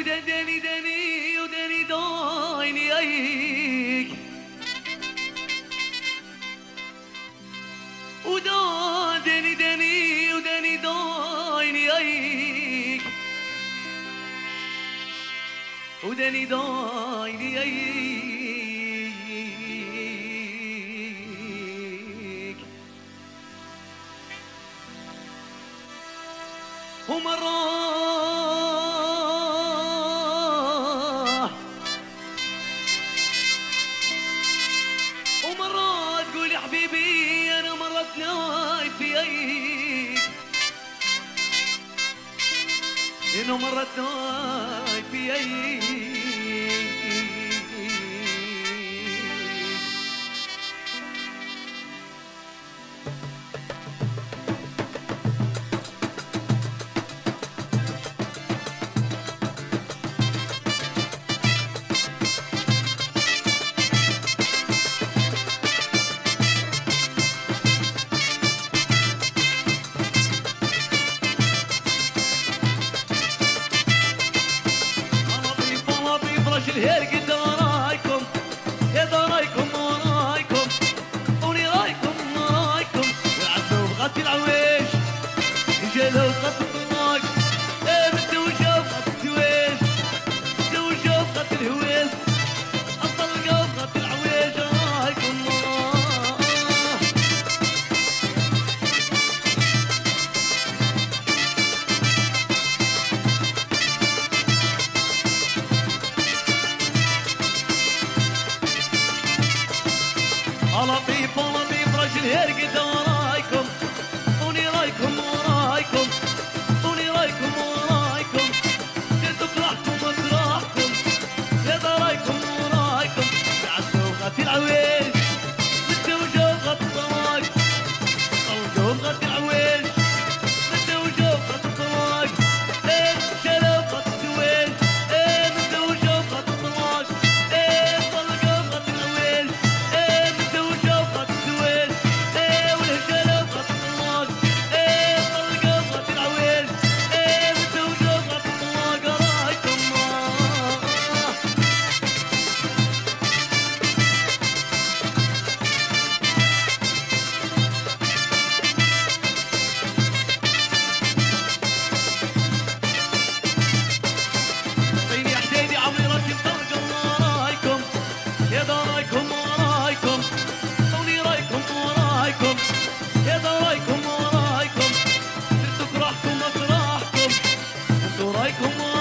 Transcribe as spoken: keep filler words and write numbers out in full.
ودني دني ودني دايني ايك وداني دني ودني دايني ايك ودني دايني ايك ومرة ومرة تقول يا حبيبي أنا مرة تناي في أيك إنه مرة تناي في أيك الهير قد ورايكم يا درايكم ورايكم وني رايكم ورايكم وعدوا بغطي العويش جلوا بغطي الطلاق بدوا وجاو بغطي الهويش بدوا وجاو بغطي الهويش انطلقوا بغطي العويش رايكم لطيف لطيف رجل هرقد ورايكم وني رايكم ورايكم وني رايكم ورايكم جدوا كراحكم وكراحكم يا درايكم ورايكم عدوا بغطي العويش بدوا وجاو بغطي الطلاق طلقوا بغطي العويش بدوا وجاو بغطي الطلاق ايه شالوا بغطي الزويل ايه بدوا وجاو بغطي الطلاق ايه طلقوا بغطي العويش يا درايكم ورايكم وني رايكم ورايكم يا درايكم ورايكم درتوا كراحكم وكراحكم انتوا رايكم ورايكم